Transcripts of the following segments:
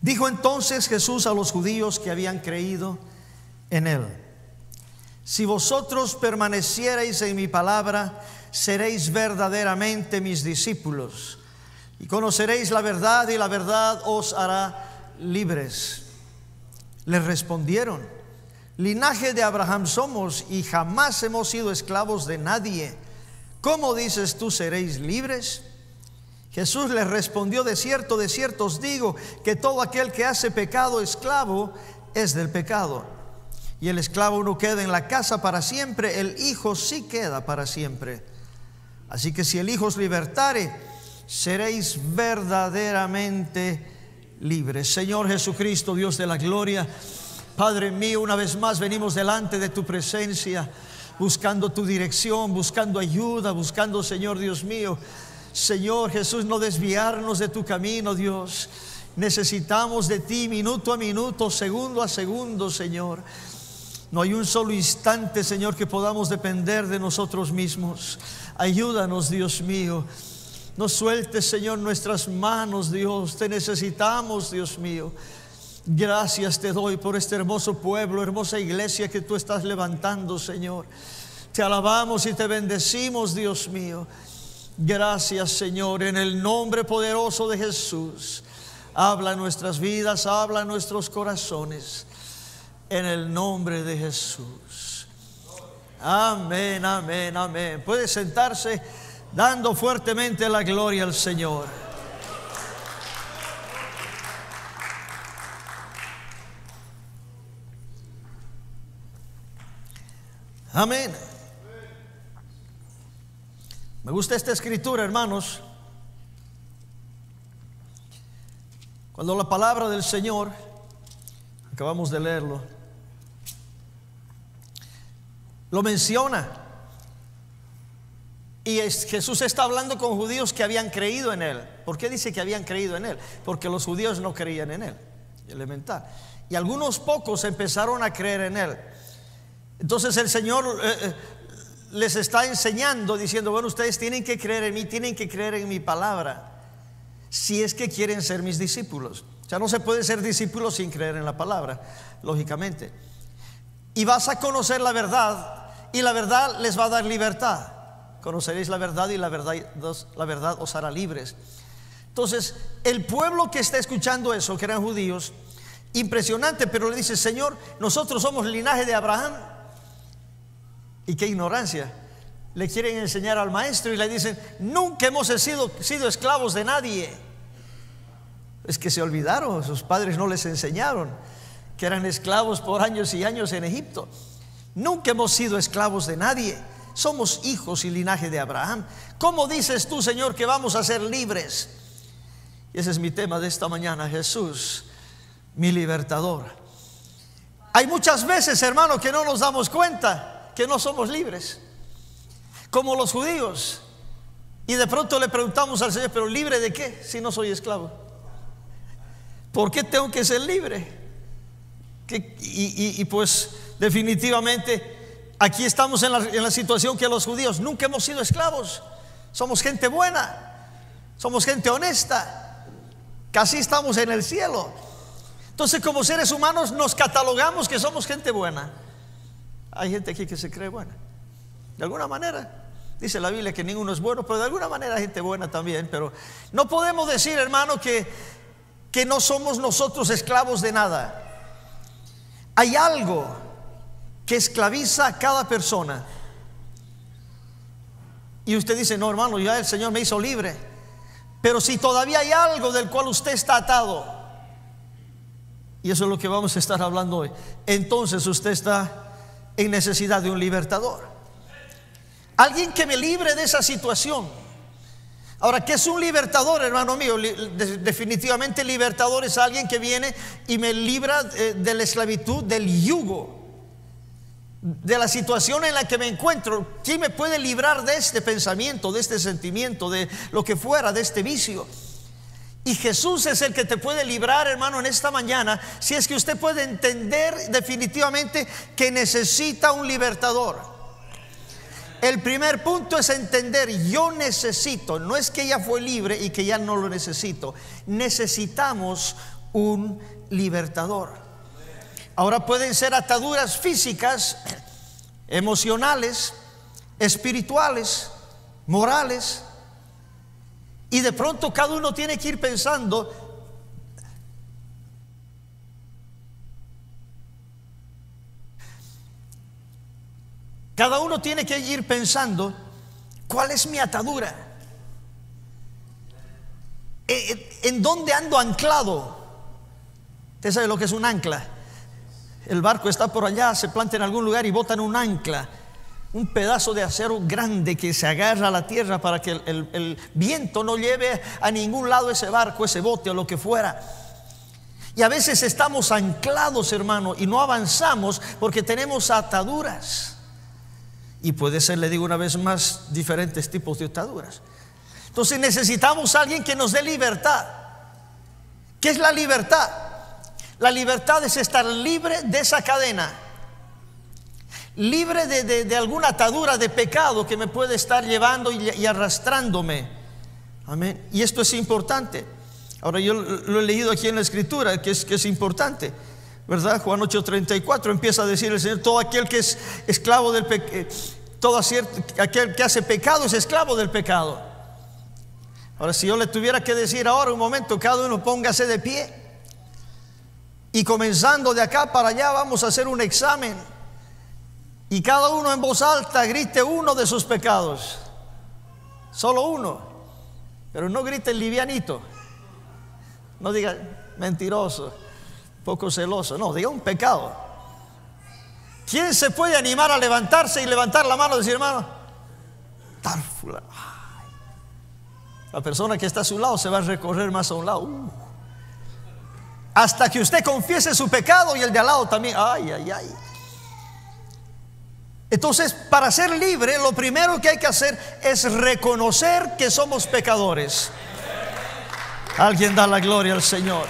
Dijo entonces Jesús a los judíos que habían creído en él: si vosotros permaneciereis en mi palabra, seréis verdaderamente mis discípulos, y conoceréis la verdad, y la verdad os hará libres. Les respondieron: linaje de Abraham somos, y jamás hemos sido esclavos de nadie. ¿Cómo dices tú, seréis libres? Jesús les respondió: de cierto os digo, que todo aquel que hace pecado, esclavo es del pecado. Y el esclavo no queda en la casa para siempre, el Hijo sí queda para siempre. Así que si el Hijo os libertare, seréis verdaderamente libres. Señor Jesucristo, Dios de la gloria, Padre mío, una vez más venimos delante de tu presencia, buscando tu dirección, buscando ayuda, buscando, Señor Dios mío, Señor Jesús, no desviarnos de tu camino, Dios. Necesitamos de ti minuto a minuto, segundo a segundo, Señor. No hay un solo instante, Señor, que podamos depender de nosotros mismos. Ayúdanos, Dios mío. No sueltes, Señor, nuestras manos, Dios. Te necesitamos, Dios mío. Gracias te doy por este hermoso pueblo, hermosa iglesia que tú estás levantando, Señor. Te alabamos y te bendecimos, Dios mío. Gracias, Señor, en el nombre poderoso de Jesús. Habla en nuestras vidas, habla en nuestros corazones, en el nombre de Jesús. Amén, amén, amén. Puede sentarse dando fuertemente la gloria al Señor. Amén. Me gusta esta escritura, hermanos. Cuando la palabra del Señor, acabamos de leerlo, lo menciona, y Jesús está hablando con judíos que habían creído en él. ¿Por qué dice que habían creído en él? Porque los judíos no creían en él, elemental. Y algunos pocos empezaron a creer en él. Entonces el Señor les está enseñando, diciendo: bueno, ustedes tienen que creer en mí, tienen que creer en mi palabra, si es que quieren ser mis discípulos. O sea, no se puede ser discípulo sin creer en la palabra, lógicamente. Y vas a conocer la verdad, y la verdad les va a dar libertad. Conoceréis la verdad, y la verdad os hará libres. Entonces el pueblo que está escuchando eso, que eran judíos, impresionante, pero le dice: Señor, nosotros somos linaje de Abraham. Y qué ignorancia. Le quieren enseñar al maestro y le dicen: nunca hemos sido esclavos de nadie. Es que se olvidaron, sus padres no les enseñaron que eran esclavos por años y años en Egipto. Nunca hemos sido esclavos de nadie. Somos hijos y linaje de Abraham. ¿Cómo dices tú, Señor, que vamos a ser libres? Y ese es mi tema de esta mañana: Jesús, mi libertador. Hay muchas veces, hermano, que no nos damos cuenta que no somos libres, como los judíos. Y de pronto le preguntamos al Señor: ¿pero libre de qué si no soy esclavo? ¿Por qué tengo que ser libre? Y pues definitivamente aquí estamos en la situación que los judíos. Nunca hemos sido esclavos. Somos gente buena, somos gente honesta, casi estamos en el cielo. Entonces, como seres humanos nos catalogamos que somos gente buena. Hay gente aquí que se cree buena, de alguna manera. Dice la Biblia que ninguno es bueno, pero de alguna manera hay gente buena también. Pero no podemos decir, hermano, que no somos nosotros esclavos de nada. Hay algo que esclaviza a cada persona. Y usted dice: no, hermano, ya el Señor me hizo libre. Pero si todavía hay algo del cual usted está atado, y eso es lo que vamos a estar hablando hoy, entonces usted está en necesidad de un libertador, alguien que me libre de esa situación. Ahora, ¿qué es un libertador, hermano mío? Definitivamente libertador es alguien que viene y me libra de la esclavitud, del yugo, de la situación en la que me encuentro. ¿Quién me puede librar de este pensamiento, de este sentimiento, de lo que fuera, de este vicio? Y Jesús es el que te puede librar, hermano, en esta mañana, si es que usted puede entender definitivamente que necesita un libertador. El primer punto es entender: yo necesito. No es que ya fue libre y que ya no lo necesito. Necesitamos un libertador. Ahora pueden ser ataduras físicas, emocionales, espirituales, morales, y de pronto cada uno tiene que ir pensando: cada uno tiene que ir pensando, ¿cuál es mi atadura? ¿En dónde ando anclado? Usted sabe lo que es un ancla. El barco está por allá, se planta en algún lugar y botan un ancla, un pedazo de acero grande que se agarra a la tierra para que el viento no lleve a ningún lado ese barco, ese bote o lo que fuera. Y a veces estamos anclados, hermano, y no avanzamos porque tenemos ataduras. Y puede ser, le digo una vez más, diferentes tipos de ataduras. Entonces necesitamos a alguien que nos dé libertad. ¿Qué es la libertad? La libertad es estar libre de esa cadena, libre de alguna atadura de pecado que me puede estar llevando y arrastrándome. Amén. Y esto es importante. Ahora, yo lo he leído aquí en la Escritura, que es importante, ¿verdad? Juan 8:34 empieza a decir el Señor: todo aquel que es esclavo del pecado, aquel que hace pecado es esclavo del pecado. Ahora, si yo le tuviera que decir ahora, un momento, cada uno póngase de pie, y comenzando de acá para allá vamos a hacer un examen, y cada uno en voz alta grite uno de sus pecados, solo uno, pero no grite livianito, no diga mentiroso, poco celoso, no, diga un pecado. ¿Quién se puede animar a levantarse y levantar la mano y decir: hermano, tal fulano? La persona que está a su lado se va a recorrer más a un lado, hasta que usted confiese su pecado y el de al lado también. Ay, ay, ay. Entonces, para ser libre, lo primero que hay que hacer es reconocer que somos pecadores. Alguien da la gloria al Señor.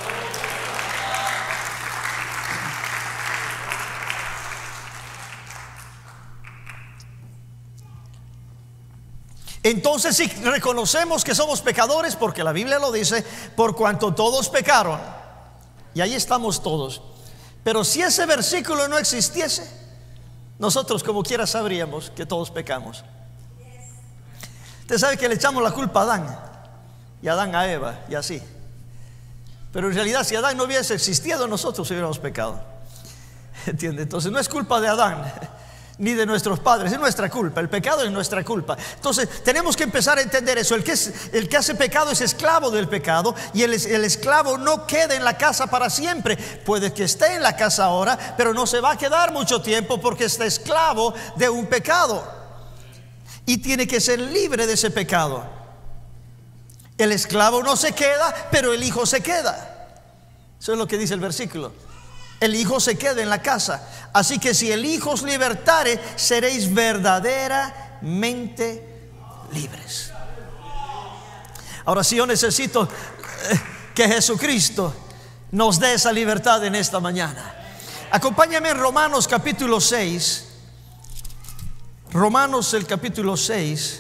Entonces, si reconocemos que somos pecadores, porque la Biblia lo dice, por cuanto todos pecaron, y ahí estamos todos. Pero si ese versículo no existiese, nosotros como quiera sabríamos que todos pecamos. Usted sabe que le echamos la culpa a Adán, y Adán a Eva, y así. Pero en realidad, si Adán no hubiese existido, nosotros hubiéramos pecado. ¿Entiende? Entonces no es culpa de Adán ni de nuestros padres, es nuestra culpa. El pecado es nuestra culpa. Entonces tenemos que empezar a entender eso. El que hace pecado es esclavo del pecado, y el esclavo no queda en la casa para siempre. Puede que esté en la casa ahora, pero no se va a quedar mucho tiempo, porque está esclavo de un pecado y tiene que ser libre de ese pecado. El esclavo no se queda, pero el hijo se queda. Eso es lo que dice el versículo. El hijo se queda en la casa. Así que si el hijo os libertare, seréis verdaderamente libres. Ahora, si yo necesito que Jesucristo nos dé esa libertad en esta mañana, acompáñame en Romanos capítulo 6. Romanos el capítulo 6.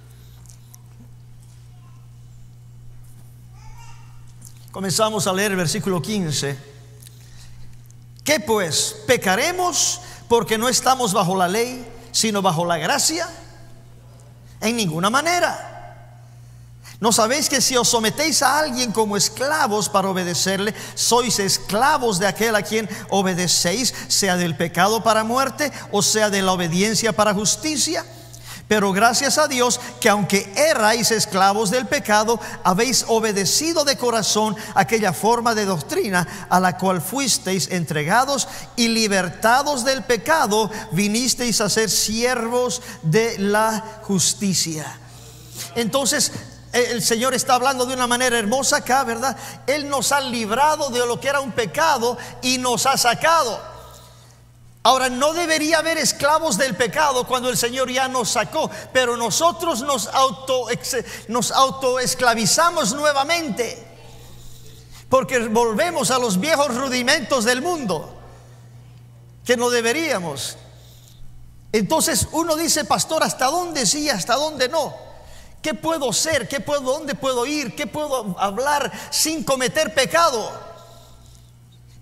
Comenzamos a leer el versículo 15. ¿Qué pues? ¿Pecaremos porque no estamos bajo la ley, sino bajo la gracia? En ninguna manera. ¿No sabéis que si os sometéis a alguien como esclavos para obedecerle, sois esclavos de aquel a quien obedecéis, sea del pecado para muerte o sea de la obediencia para justicia? Pero gracias a Dios que aunque erais esclavos del pecado, habéis obedecido de corazón aquella forma de doctrina a la cual fuisteis entregados, y libertados del pecado vinisteis a ser siervos de la justicia. Entonces el Señor está hablando de una manera hermosa acá, ¿verdad? Él nos ha librado de lo que era un pecado y nos ha sacado. Ahora, no debería haber esclavos del pecado cuando el Señor ya nos sacó, pero nosotros nos autoesclavizamos nuevamente, porque volvemos a los viejos rudimentos del mundo, que no deberíamos. Entonces uno dice: pastor, ¿hasta dónde sí, hasta dónde no? ¿Qué puedo ser? ¿Dónde puedo ir? ¿Qué puedo hablar sin cometer pecado?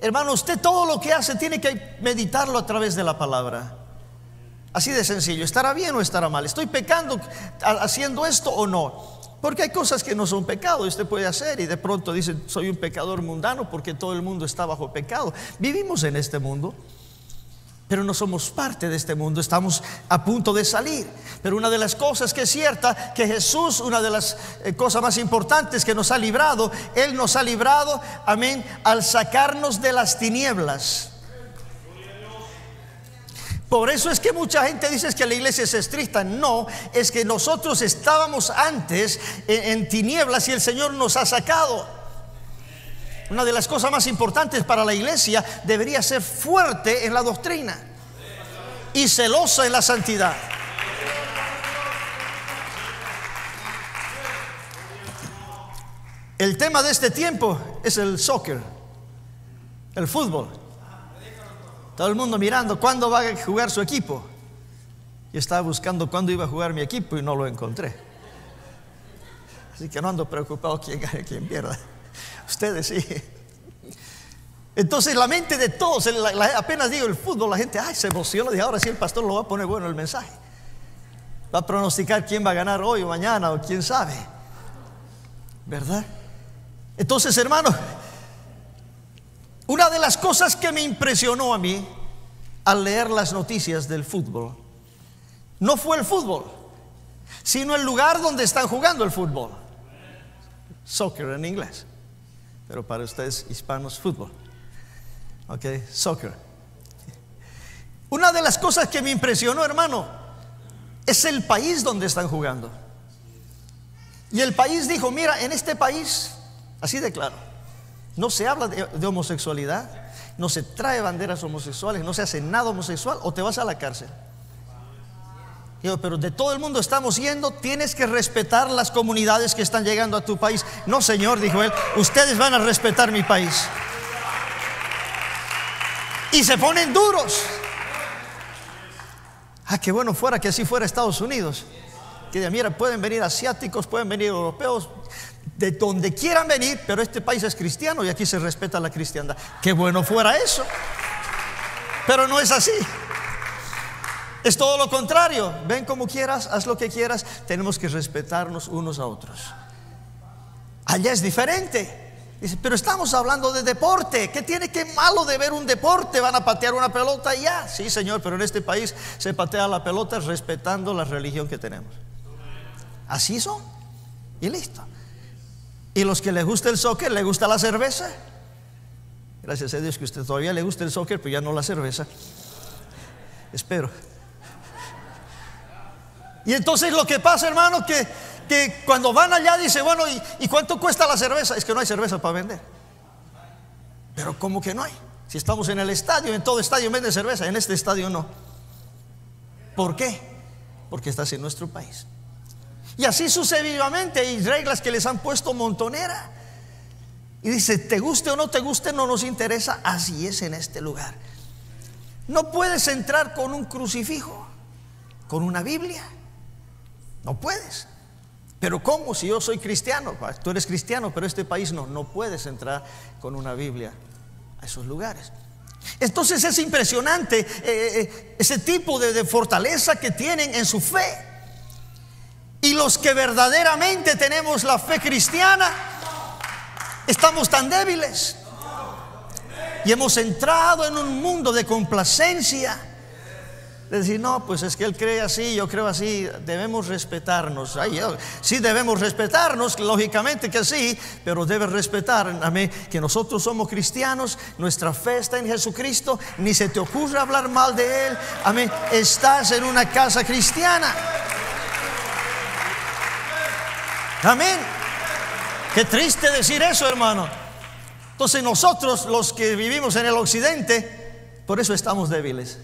Hermano, usted todo lo que hace tiene que meditarlo a través de la palabra. Así de sencillo. ¿Estará bien o estará mal? ¿Estoy pecando haciendo esto o no? Porque hay cosas que no son pecado y usted puede hacer, y de pronto dice: soy un pecador mundano, porque todo el mundo está bajo pecado. Vivimos en este mundo, pero no somos parte de este mundo. Estamos a punto de salir. Pero una de las cosas que es cierta, que Jesús, una de las cosas más importantes que nos ha librado, Él nos ha librado, amén, al sacarnos de las tinieblas. Por eso es que mucha gente dice que la iglesia es estricta. No, es que nosotros estábamos antes en tinieblas y el Señor nos ha sacado. Una de las cosas más importantes para la iglesia debería ser fuerte en la doctrina y celosa en la santidad. El tema de este tiempo es el soccer, el fútbol. Todo el mundo mirando cuándo va a jugar su equipo. Yo estaba buscando cuándo iba a jugar mi equipo y no lo encontré. Así que no ando preocupado quién gane, quién pierda. Ustedes sí. Entonces la mente de todos, apenas digo el fútbol, la gente se emociona. Y ahora sí el pastor lo va a poner bueno el mensaje. Va a pronosticar quién va a ganar hoy o mañana o quién sabe, ¿verdad? Entonces, hermano, una de las cosas que me impresionó a mí al leer las noticias del fútbol no fue el fútbol, sino el lugar donde están jugando el fútbol. Soccer en inglés, pero para ustedes hispanos, fútbol. Ok, soccer. Una de las cosas que me impresionó, hermano, es el país donde están jugando. Y el país dijo: mira, en este país, así de claro, no se habla de homosexualidad, no se trae banderas homosexuales, no se hace nada homosexual, o te vas a la cárcel. Digo, pero de todo el mundo estamos yendo, tienes que respetar las comunidades que están llegando a tu país. No, señor, dijo él, ustedes van a respetar mi país. Y se ponen duros. Qué bueno fuera que así fuera Estados Unidos. Que diga: mira, pueden venir asiáticos, pueden venir europeos, de donde quieran venir, pero este país es cristiano y aquí se respeta la cristiandad. Qué bueno fuera eso. Pero no es así. Es todo lo contrario. Ven como quieras, haz lo que quieras. Tenemos que respetarnos unos a otros. Allá es diferente. Dice: pero estamos hablando de deporte. ¿Qué tiene que malo de ver un deporte? Van a patear una pelota y ya. Sí, señor, pero en este país se patea la pelota respetando la religión que tenemos. Así son. Y listo. Y los que les gusta el soccer, les gusta la cerveza. Gracias a Dios que a usted todavía le gusta el soccer, pero ya no la cerveza. Espero. Y entonces lo que pasa, hermano, que cuando van allá dice: bueno, ¿y cuánto cuesta la cerveza? Es que no hay cerveza para vender. Pero ¿cómo que no hay? Si estamos en el estadio, en todo estadio venden cerveza, en este estadio no. ¿Por qué? Porque estás en nuestro país. Y así sucesivamente hay reglas que les han puesto montonera. Y dice: te guste o no te guste, no nos interesa. Así es en este lugar. No puedes entrar con un crucifijo, con una Biblia. No puedes. Pero ¿cómo? Si yo soy cristiano. Tú eres cristiano, pero este país no. No puedes entrar con una Biblia a esos lugares. Entonces es impresionante ese tipo de fortaleza que tienen en su fe. Y los que verdaderamente tenemos la fe cristiana, estamos tan débiles. Y hemos entrado en un mundo de complacencia. De decir: no, pues es que él cree así, yo creo así. Debemos respetarnos. Sí debemos respetarnos, lógicamente que sí. Pero debes respetar, amén, que nosotros somos cristianos. Nuestra fe está en Jesucristo. Ni se te ocurra hablar mal de él. Amén. Estás en una casa cristiana. Amén. Qué triste decir eso, hermano. Entonces nosotros, los que vivimos en el occidente, por eso estamos débiles.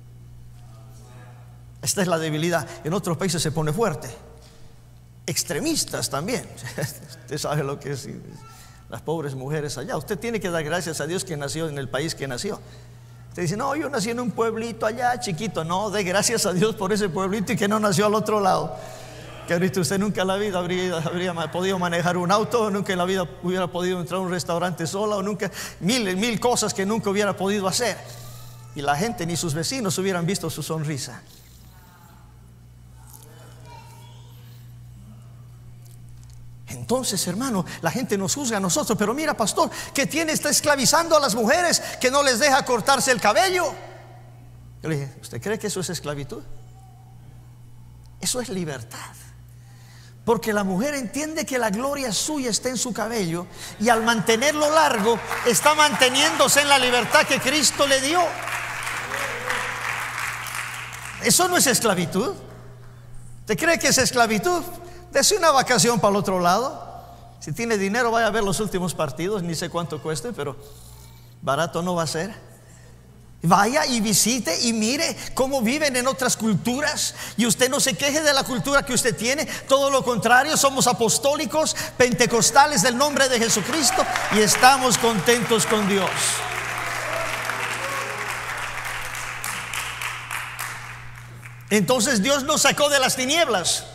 Esta es la debilidad. En otros países se pone fuerte. Extremistas también. Usted sabe lo que es las pobres mujeres allá. Usted tiene que dar gracias a Dios que nació en el país que nació. Usted dice: no, yo nací en un pueblito allá chiquito. No, dé gracias a Dios por ese pueblito y que no nació al otro lado. Que ahorita usted nunca en la vida habría podido manejar un auto, nunca en la vida hubiera podido entrar a un restaurante sola, o nunca, mil cosas que nunca hubiera podido hacer. Y la gente ni sus vecinos hubieran visto su sonrisa. Entonces, hermano, la gente nos juzga a nosotros. Pero mira, pastor, ¿qué tiene? Está esclavizando a las mujeres, que no les deja cortarse el cabello. Yo le dije, ¿usted cree que eso es esclavitud? Eso es libertad. Porque la mujer entiende que la gloria suya está en su cabello, y al mantenerlo largo está manteniéndose en la libertad que Cristo le dio. Eso no es esclavitud. ¿Usted cree que es esclavitud? Dese una vacación para el otro lado. Si tiene dinero, vaya a ver los últimos partidos. Ni sé cuánto cueste, pero barato no va a ser. Vaya y visite y mire cómo viven en otras culturas. Y usted no se queje de la cultura que usted tiene. Todo lo contrario, somos apostólicos, pentecostales del nombre de Jesucristo, y estamos contentos con Dios. Entonces Dios nos sacó de las tinieblas.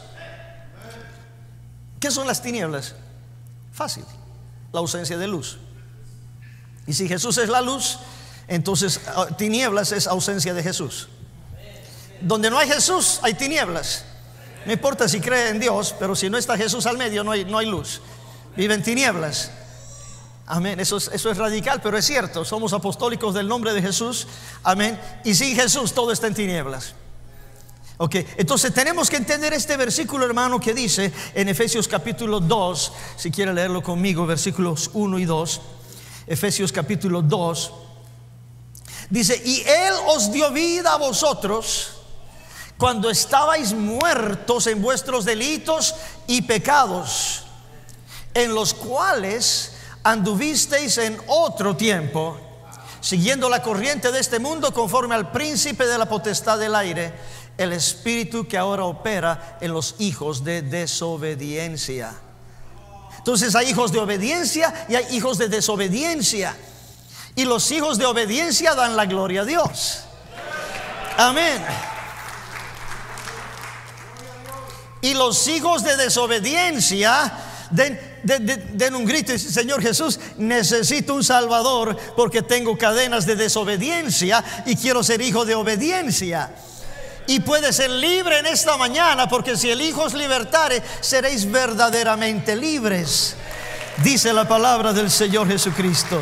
¿Qué son las tinieblas? Fácil, la ausencia de luz. Y si Jesús es la luz, entonces tinieblas es ausencia de Jesús. Donde no hay Jesús, hay tinieblas. No importa si cree en Dios, pero si no está Jesús al medio, no hay luz. Vive en tinieblas. Amén, eso es radical, pero es cierto. Somos apostólicos del nombre de Jesús. Amén. Y sin Jesús todo está en tinieblas. Ok, entonces tenemos que entender este versículo, hermano, que dice en Efesios capítulo 2, si quiere leerlo conmigo, versículos 1 y 2. Efesios capítulo 2 dice: y Él os dio vida a vosotros cuando estabais muertos en vuestros delitos y pecados, en los cuales anduvisteis en otro tiempo, siguiendo la corriente de este mundo, conforme al príncipe de la potestad del aire, el espíritu que ahora opera en los hijos de desobediencia. Entonces hay hijos de obediencia y hay hijos de desobediencia. Y los hijos de obediencia dan la gloria a Dios. Amén. Y los hijos de desobediencia den un grito y dicen: Señor Jesús, necesito un Salvador, porque tengo cadenas de desobediencia y quiero ser hijo de obediencia. Y puede ser libre en esta mañana, porque si el Hijo os libertare, seréis verdaderamente libres, dice la palabra del Señor Jesucristo.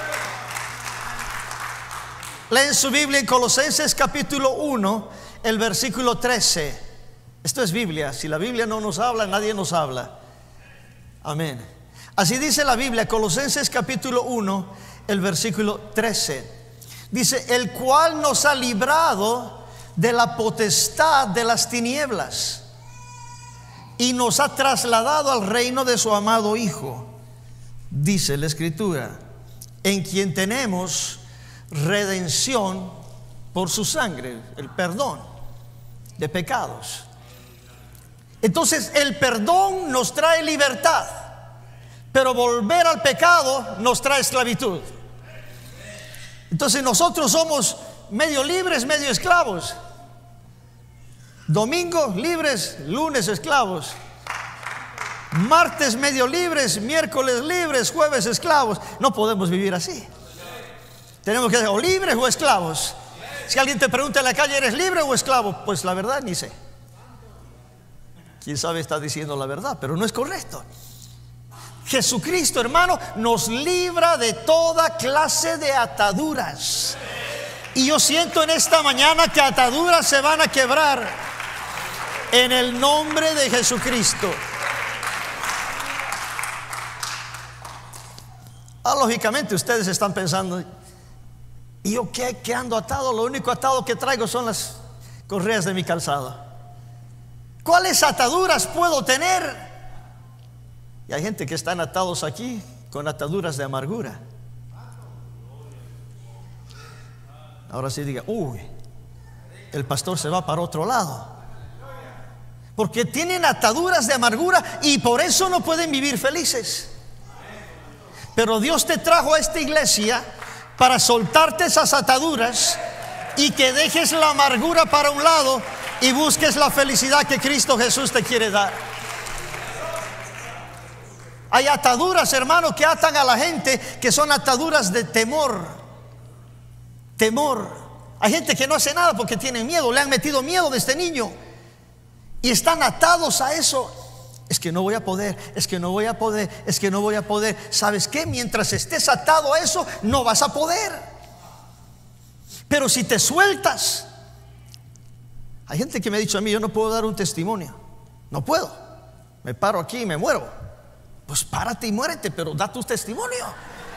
Leen su Biblia en Colosenses capítulo 1, el versículo 13. Esto es Biblia. Si la Biblia no nos habla, nadie nos habla. Amén. Así dice la Biblia, Colosenses capítulo 1, el versículo 13. Dice: el cual nos ha librado de la potestad de las tinieblas y nos ha trasladado al reino de su amado Hijo, dice la Escritura, en quien tenemos redención por su sangre, el perdón de pecados. Entonces el perdón nos trae libertad, pero volver al pecado nos trae esclavitud. Entonces nosotros somos medio libres, medio esclavos. Domingo libres, lunes esclavos. Martes medio libres, miércoles libres, jueves esclavos. No podemos vivir así. Tenemos que ser o libres o esclavos. Si alguien te pregunta en la calle, ¿eres libre o esclavo? Pues la verdad ni sé. Quién sabe, está diciendo la verdad, pero no es correcto. Jesucristo, hermano, nos libra de toda clase de ataduras. Y yo siento en esta mañana que ataduras se van a quebrar en el nombre de Jesucristo. Lógicamente ustedes están pensando: ¿y yo qué ando atado? Lo único atado que traigo son las correas de mi calzado. ¿Cuáles ataduras puedo tener? Y hay gente que están atados aquí con ataduras de amargura. Ahora sí diga: uy, el pastor se va para otro lado, porque tienen ataduras de amargura y por eso no pueden vivir felices. Pero Dios te trajo a esta iglesia para soltarte esas ataduras y que dejes la amargura para un lado y busques la felicidad que Cristo Jesús te quiere dar. Hay ataduras, hermano, que atan a la gente, que son ataduras de temor. Temor. Hay gente que no hace nada porque tiene miedo, le han metido miedo desde niño y están atados a eso. Es que no voy a poder, es que no voy a poder, es que no voy a poder. ¿Sabes qué? Mientras estés atado a eso, no vas a poder. Pero si te sueltas, hay gente que me ha dicho a mí: yo no puedo dar un testimonio, no puedo, me paro aquí y me muero. Pues párate y muérete, pero da tu testimonio.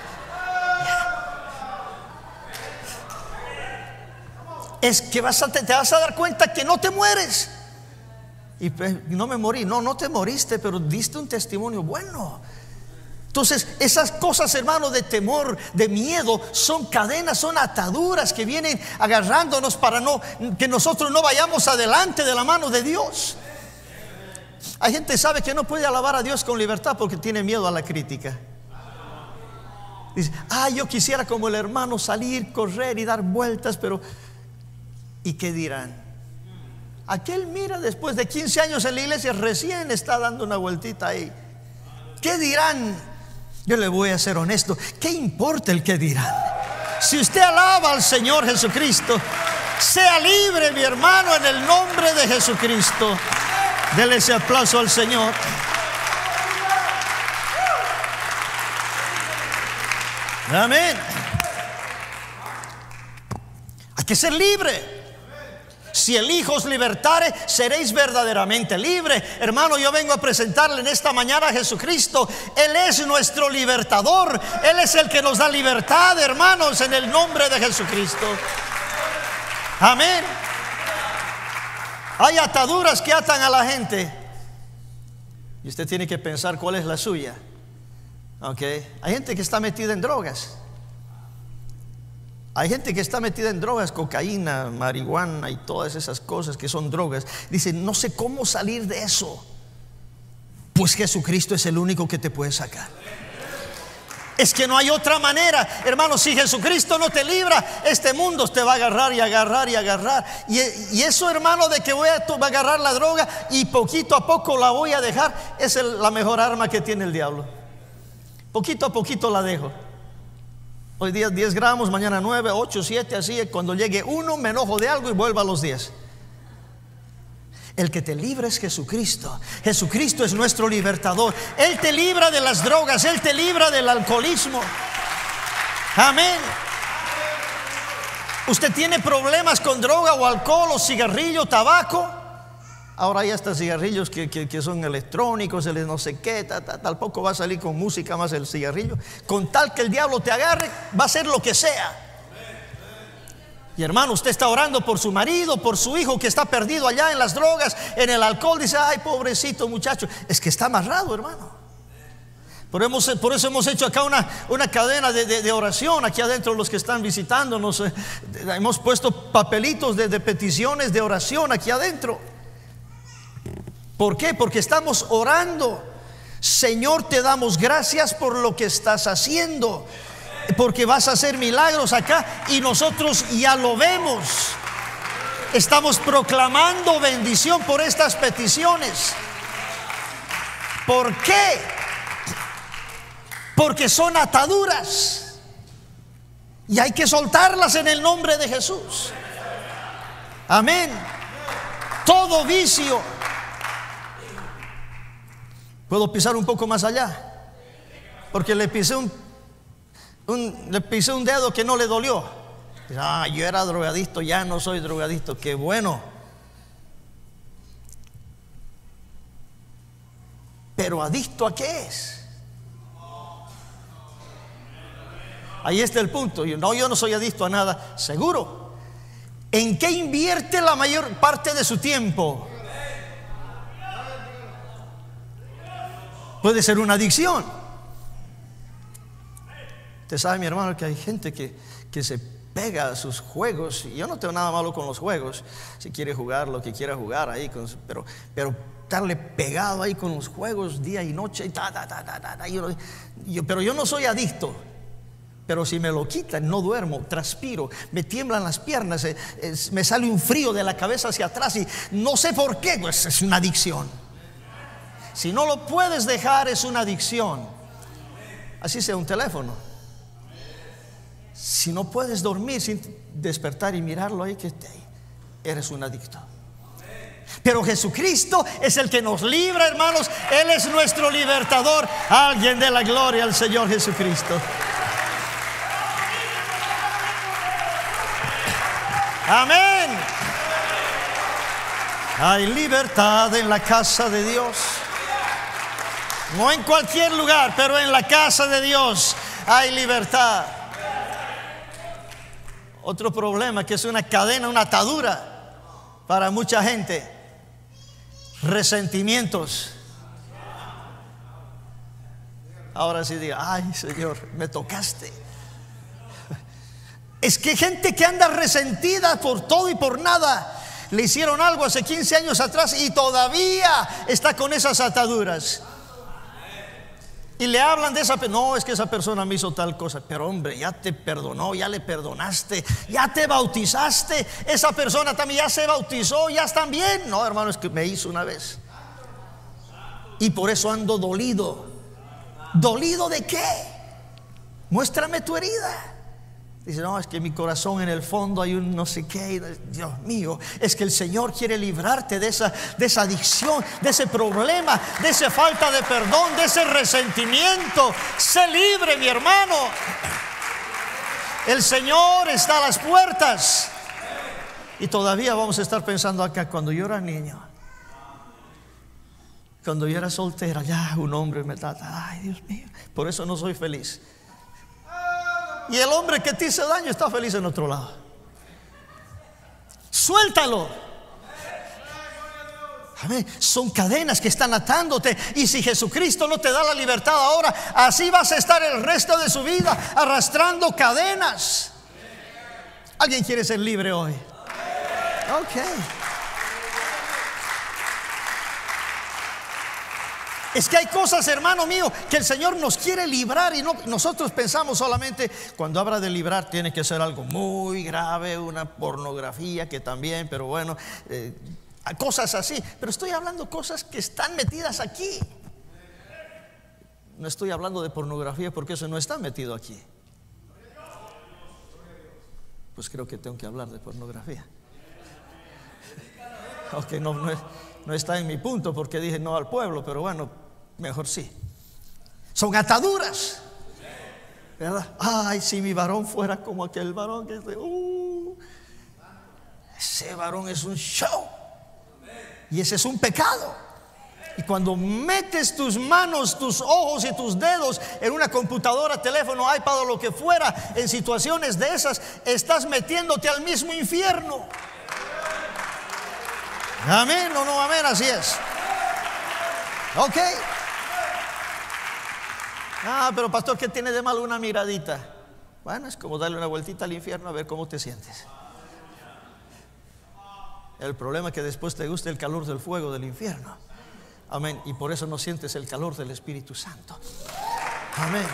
Es que te vas a dar cuenta que no te mueres. Y no me morí. No te moriste, pero diste un testimonio bueno. Entonces esas cosas, hermano, de temor, de miedo, son cadenas, son ataduras que vienen agarrándonos para que nosotros no vayamos adelante de la mano de Dios. Hay gente que sabe que no puede alabar a Dios con libertad porque tiene miedo a la crítica. Dice: yo quisiera como el hermano salir, correr y dar vueltas, pero ¿y qué dirán? Aquel, mira, después de 15 años en la iglesia, recién está dando una vueltita ahí. ¿Qué dirán? Yo le voy a ser honesto: ¿qué importa el qué dirán? Si usted alaba al Señor Jesucristo, sea libre, mi hermano, en el nombre de Jesucristo. Dele ese aplauso al Señor. Amén. Hay que ser libre. Si el Hijo os libertare, seréis verdaderamente libre. Hermano, yo vengo a presentarle en esta mañana a Jesucristo. Él es nuestro libertador. Él es el que nos da libertad, hermanos, en el nombre de Jesucristo. Amén. Hay ataduras que atan a la gente y usted tiene que pensar cuál es la suya. Hay gente que está metida en drogas. Hay gente que está metida en drogas, cocaína, marihuana y todas esas cosas que son drogas. Dice: no sé cómo salir de eso. Pues Jesucristo es el único que te puede sacar. Es que no hay otra manera, hermano. Si Jesucristo no te libra, este mundo te va a agarrar y agarrar y agarrar. Y eso, hermano, de que voy a agarrar la droga y poquito a poco la voy a dejar, es la mejor arma que tiene el diablo. Poquito a poquito la dejo. Hoy día 10 gramos, mañana 9, 8, 7, así. Cuando llegue 1 me enojo de algo y vuelvo a los 10. El que te libra es Jesucristo. Jesucristo es nuestro libertador. Él te libra de las drogas, Él te libra del alcoholismo. Amén. Usted tiene problemas con droga o alcohol o cigarrillo, tabaco. Ahora hay hasta cigarrillos que son electrónicos, no sé qué, tampoco va a salir con música más el cigarrillo. Con tal que el diablo te agarre, va a hacer lo que sea. Y hermano, usted está orando por su marido, por su hijo que está perdido allá en las drogas, en el alcohol. Dice: ay, pobrecito muchacho. Es que está amarrado, hermano. Por eso hemos hecho acá una cadena de oración aquí adentro. Los que están visitándonos, hemos puesto papelitos de peticiones de oración aquí adentro. ¿Por qué? Porque estamos orando. Señor, te damos gracias por lo que estás haciendo, porque vas a hacer milagros acá y nosotros ya lo vemos. Estamos proclamando bendición por estas peticiones. ¿Por qué? Porque son ataduras y hay que soltarlas en el nombre de Jesús. Amén. Todo vicio. ¿Puedo pisar un poco más allá? Porque le pisé un dedo que no le dolió. Yo era drogadicto, ya no soy drogadicto. Qué bueno. Pero ¿adicto a qué es? Ahí está el punto. Yo no soy adicto a nada. Seguro. ¿En qué invierte la mayor parte de su tiempo? Puede ser una adicción. Usted sabe, mi hermano, que hay gente que se pega a sus juegos. Y yo no tengo nada malo con los juegos. Si quiere jugar lo que quiera jugar ahí, pero estarle pegado ahí con los juegos día y noche. Pero yo no soy adicto. Pero si me lo quitan, no duermo, transpiro, me tiemblan las piernas, me sale un frío de la cabeza hacia atrás y no sé por qué, pues es una adicción. Si no lo puedes dejar, es una adicción. Así sea un teléfono. Si no puedes dormir sin despertar y mirarlo ahí, que eres un adicto. Pero Jesucristo es el que nos libra, hermanos. Él es nuestro libertador. Alguien dé la gloria al Señor Jesucristo. Amén. Hay libertad en la casa de Dios. No en cualquier lugar, pero en la casa de Dios hay libertad. Otro problema que es una cadena, una atadura para mucha gente: resentimientos. Ahora sí diga: ay, Señor, me tocaste. Es que gente que anda resentida por todo y por nada. Le hicieron algo hace 15 años atrás y todavía está con esas ataduras. Y le hablan de esa persona: no, es que esa persona me hizo tal cosa. Pero hombre, ya te perdonó, ya le perdonaste, ya te bautizaste. Esa persona también ya se bautizó, ya están bien. No, hermano, es que me hizo una vez. Y por eso ando dolido. ¿Dolido de qué? Muéstrame tu herida. Dice: no, es que en mi corazón en el fondo hay un no sé qué. Dios mío, es que el Señor quiere librarte de esa adicción, de ese problema, de esa falta de perdón, de ese resentimiento. Sé libre, mi hermano. El Señor está a las puertas. Y todavía vamos a estar pensando acá: cuando yo era niño, cuando yo era soltera, ya un hombre me trata. Ay, Dios mío, por eso no soy feliz. Y el hombre que te hizo daño está feliz en otro lado. Suéltalo. Amén. Son cadenas que están atándote. Y si Jesucristo no te da la libertad ahora, así vas a estar el resto de su vida, arrastrando cadenas. ¿Alguien quiere ser libre hoy? Ok. Es que hay cosas, hermano mío, que el Señor nos quiere librar. Y no, nosotros pensamos solamente, cuando habla de librar, tiene que ser algo muy grave, una pornografía que también, pero bueno, cosas así. Pero estoy hablando cosas que están metidas aquí. No estoy hablando de pornografía porque eso no está metido aquí. Pues creo que tengo que hablar de pornografía. Ok, no está en mi punto porque dije no al pueblo, pero bueno, mejor sí. Son ataduras, ¿verdad? Ay, si mi varón fuera como aquel varón que ese varón es un show. Y ese es un pecado. Y cuando metes tus manos, tus ojos y tus dedos en una computadora, teléfono, iPad o lo que fuera, en situaciones de esas, estás metiéndote al mismo infierno. Amén o no amén, así es. Ok. Pero pastor, ¿qué tiene de malo una miradita? Bueno, es como darle una vueltita al infierno a ver cómo te sientes. El problema es que después te gusta el calor del fuego del infierno. Amén. Y por eso no sientes el calor del Espíritu Santo. Amén.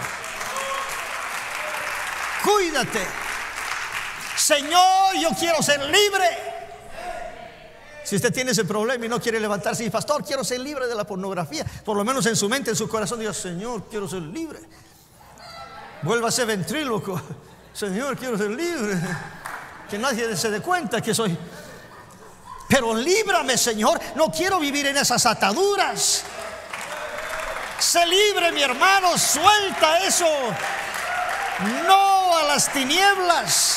Cuídate. Señor, yo quiero ser libre. Si usted tiene ese problema y no quiere levantarse y pastor, quiero ser libre de la pornografía, por lo menos en su mente, en su corazón, diga: Señor, quiero ser libre. Vuélvase ventríloco. Señor, quiero ser libre. Que nadie se dé cuenta que soy. Pero líbrame, Señor. No quiero vivir en esas ataduras. Sé libre, mi hermano. Suelta eso. No a las tinieblas.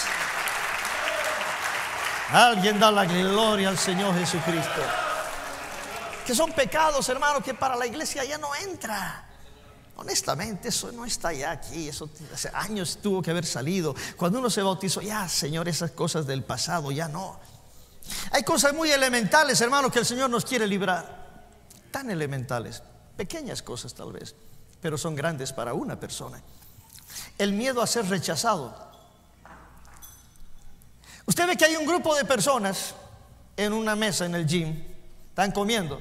Alguien da la gloria al Señor Jesucristo. Que son pecados, hermano, que para la iglesia ya no entra. Honestamente, eso no está ya aquí. Eso hace años tuvo que haber salido. Cuando uno se bautizó, ya, Señor, esas cosas del pasado ya no. Hay cosas muy elementales, hermano, que el Señor nos quiere librar. Tan elementales, pequeñas cosas tal vez, pero son grandes para una persona. El miedo a ser rechazado. Usted ve que hay un grupo de personas en una mesa en el gym, están comiendo,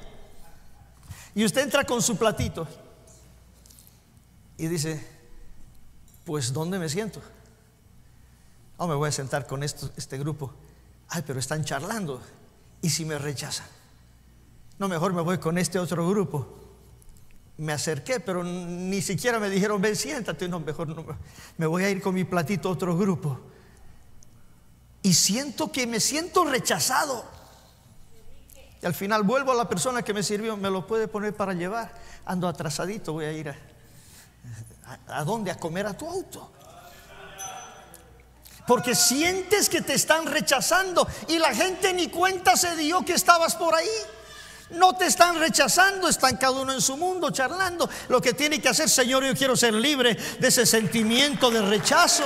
y usted entra con su platito y dice: pues ¿dónde me siento? Me voy a sentar con este grupo. Ay, pero están charlando. ¿Y si me rechazan? No, mejor me voy con este otro grupo. Me acerqué, pero ni siquiera me dijeron, ven, siéntate. No, mejor no, me voy a ir con mi platito a otro grupo. Y siento que me siento rechazado. Y al final vuelvo a la persona que me sirvió. ¿Me lo puede poner para llevar? Ando atrasadito, voy a ir ¿a dónde? A comer a tu auto. Porque sientes que te están rechazando y la gente ni cuenta se dio que estabas por ahí. No te están rechazando, están cada uno en su mundo charlando. Lo que tiene que hacer, Señor, yo quiero ser libre de ese sentimiento de rechazo.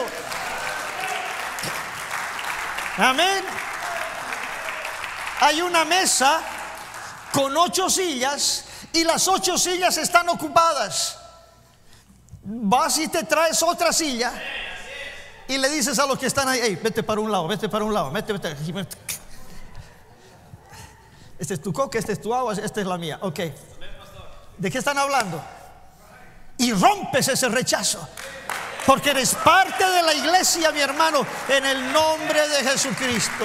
Amén. Hay una mesa con 8 sillas y las 8 sillas están ocupadas. Vas y te traes otra silla y le dices a los que están ahí, hey, vete para un lado, vete para un lado, vete. Este es tu coca, este es tu agua, esta es la mía. Ok. ¿De qué están hablando? Y rompes ese rechazo, porque eres parte de la iglesia, mi hermano, en el nombre de Jesucristo.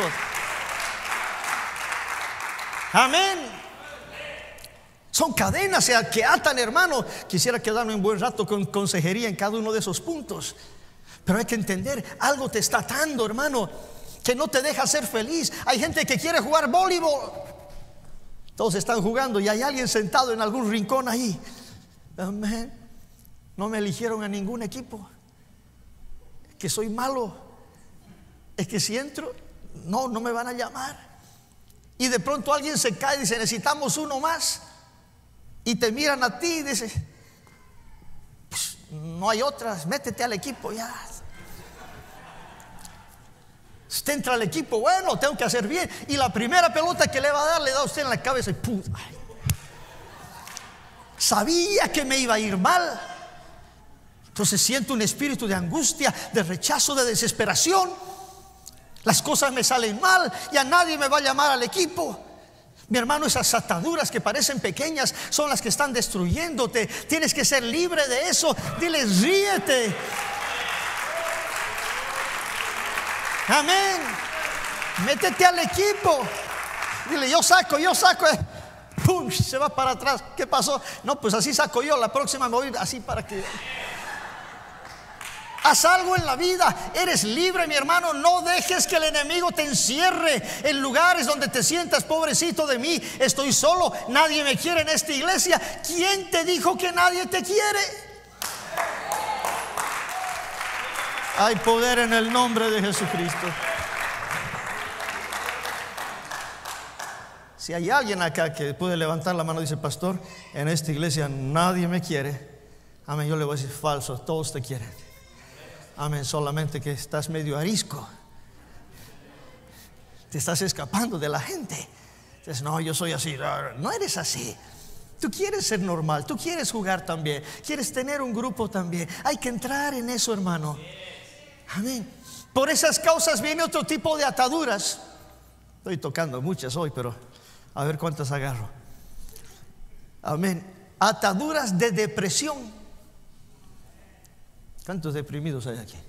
Amén. Son cadenas que atan, hermano. Quisiera quedarme un buen rato con consejería en cada uno de esos puntos. Pero hay que entender, algo te está atando, hermano, que no te deja ser feliz. Hay gente que quiere jugar voleibol. Todos están jugando y hay alguien sentado en algún rincón ahí. Amén. No me eligieron a ningún equipo. Es que soy malo. Es que si entro, no me van a llamar. Y de pronto alguien se cae y dice, necesitamos uno más. Y te miran a ti y dicen, pues, no hay otras, métete al equipo ya. Usted entra al equipo, bueno, tengo que hacer bien. Y la primera pelota que le va a dar, le da a usted en la cabeza y ¡pum! Ay. Sabía que me iba a ir mal. Entonces siento un espíritu de angustia, de rechazo, de desesperación. Las cosas me salen mal, ya nadie me va a llamar al equipo. Mi hermano, esas ataduras que parecen pequeñas son las que están destruyéndote. Tienes que ser libre de eso. Dile, ríete. Amén. Métete al equipo. Dile, yo saco. ¡Pum! Se va para atrás. ¿Qué pasó? No, pues así saco yo. La próxima me voy así para que... Haz algo en la vida. Eres libre, mi hermano. No dejes que el enemigo te encierre en lugares donde te sientas, pobrecito de mí, estoy solo, nadie me quiere en esta iglesia. ¿Quién te dijo que nadie te quiere? Hay poder en el nombre de Jesucristo. Si hay alguien acá que puede levantar la mano y dice, pastor, en esta iglesia nadie me quiere, amén, yo le voy a decir, falso, todos te quieren. Amén, solamente que estás medio arisco. Te estás escapando de la gente. Dices, no, yo soy así. No eres así. Tú quieres ser normal, tú quieres jugar también, quieres tener un grupo también. Hay que entrar en eso, hermano. Amén. Por esas causas viene otro tipo de ataduras. Estoy tocando muchas hoy, pero a ver cuántas agarro. Amén. Ataduras de depresión. ¿Cuántos deprimidos hay aquí?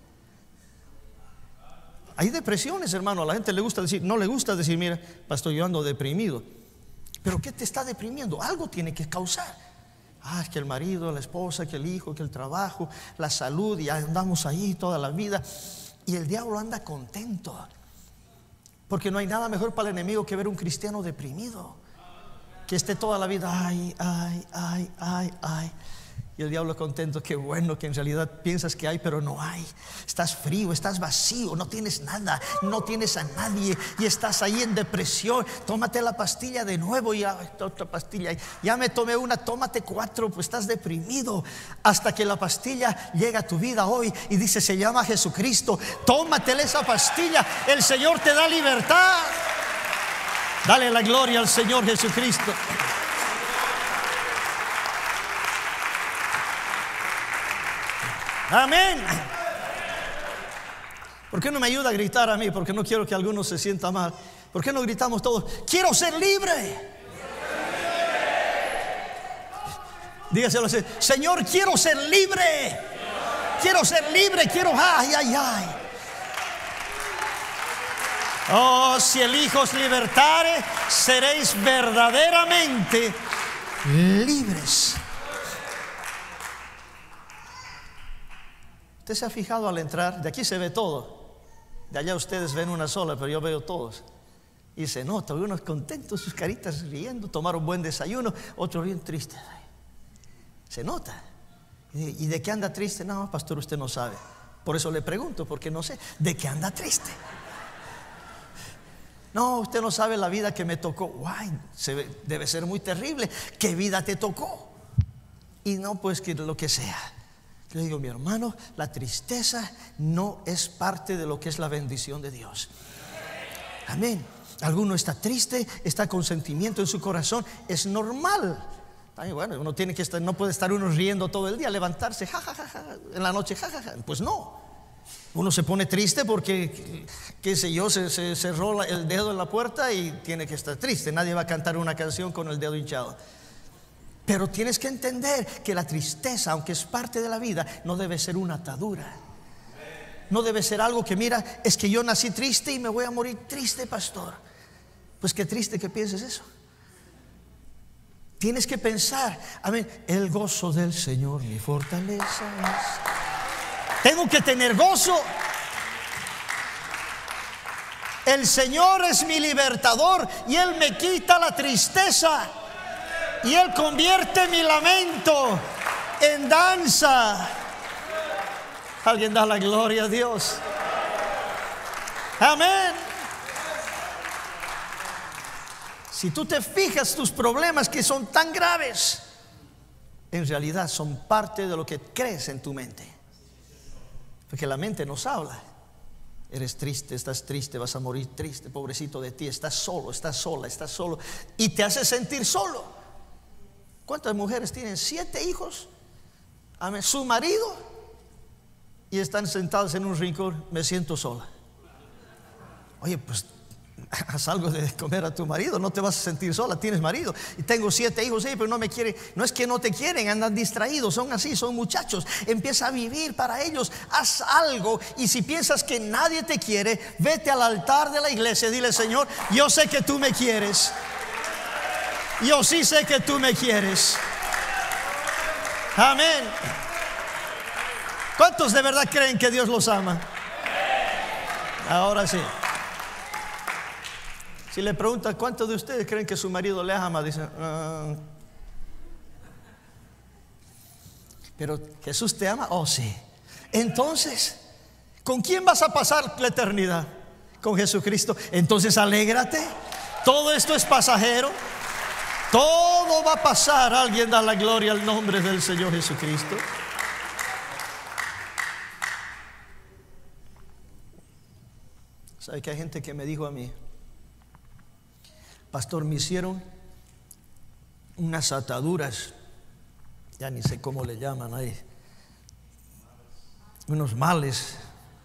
Hay depresiones, hermano. A la gente le gusta decir, no le gusta decir, mira, pastor, yo ando deprimido. Pero ¿qué te está deprimiendo? Algo tiene que causar. Es que el marido, la esposa, que el hijo, que el trabajo, la salud, y andamos ahí toda la vida. Y el diablo anda contento. Porque no hay nada mejor para el enemigo que ver un cristiano deprimido, que esté toda la vida, ay. Y el diablo contento, qué bueno que en realidad piensas que hay, pero no hay. Estás frío, estás vacío, no tienes nada, no tienes a nadie y estás ahí en depresión. Tómate la pastilla de nuevo y otra pastilla. Ya me tomé una, tómate 4, pues estás deprimido. Hasta que la pastilla llega a tu vida hoy y dice, se llama Jesucristo. Tómatele esa pastilla, el Señor te da libertad. Dale la gloria al Señor Jesucristo. Amén. ¿Por qué no me ayuda a gritar a mí? Porque no quiero que alguno se sienta mal. ¿Por qué no gritamos todos? Quiero ser libre. Dígaselo así, Señor, quiero ser libre. quiero ser libre, quiero, ay, ay, ay. Oh, si el Hijo os libertare, seréis verdaderamente libres. ¿Usted se ha fijado al entrar? De aquí se ve todo. De allá ustedes ven una sola, pero yo veo todos. Y se nota, unos contentos, sus caritas riendo, tomaron buen desayuno, otros bien tristes. Se nota. ¿Y de qué anda triste? No, pastor, usted no sabe. Por eso le pregunto, porque no sé. ¿De qué anda triste? No, usted no sabe la vida que me tocó. Guay, debe ser muy terrible. ¿Qué vida te tocó? Y no, pues que lo que sea. Le digo, mi hermano, la tristeza no es parte de lo que es la bendición de Dios. Amén. Alguno está triste, está con sentimiento en su corazón. Es normal. Ay, bueno, uno tiene que estar, no puede estar uno riendo todo el día, levantarse, jajaja, en la noche, jajaja. Pues no. Uno se pone triste porque, qué sé yo, se cerró el dedo en la puerta y tiene que estar triste. Nadie va a cantar una canción con el dedo hinchado. Pero tienes que entender que la tristeza, aunque es parte de la vida, no debe ser una atadura. No debe ser algo que, mira, es que yo nací triste y me voy a morir triste, pastor. Pues qué triste que pienses eso. Tienes que pensar, amén, el gozo del Señor mi fortaleza es. Tengo que tener gozo. El Señor es mi libertador y Él me quita la tristeza. Y Él convierte mi lamento en danza. Alguien da la gloria a Dios. Amén. Si tú te fijas, tus problemas que son tan graves, en realidad son parte de lo que crees en tu mente. Porque la mente nos habla. Eres triste, estás triste, vas a morir triste, pobrecito de ti, estás solo, estás sola, estás solo. Y te hace sentir solo. ¿Cuántas mujeres tienen 7 hijos? Amén. Su marido, y están sentados en un rincón. Me siento sola. Oye, pues haz algo de comer a tu marido, no te vas a sentir sola, tienes marido. Y tengo 7 hijos, pero no me quieren. No es que no te quieren, andan distraídos, son así, son muchachos. Empieza a vivir para ellos, haz algo. Y si piensas que nadie te quiere, vete al altar de la iglesia, dile, Señor, yo sé que tú me quieres. Yo sí sé que tú me quieres. Amén. ¿Cuántos de verdad creen que Dios los ama? Ahora sí. Si le preguntan cuántos de ustedes creen que su marido le ama, dicen, pero Jesús te ama. Oh, sí. Entonces, ¿con quién vas a pasar la eternidad? Con Jesucristo. Entonces alégrate. Todo esto es pasajero. Todo va a pasar. Alguien da la gloria al nombre del Señor Jesucristo. ¿Sabe que hay gente que me dijo a mí, pastor, me hicieron unas ataduras, ya ni sé cómo le llaman ahí, unos males,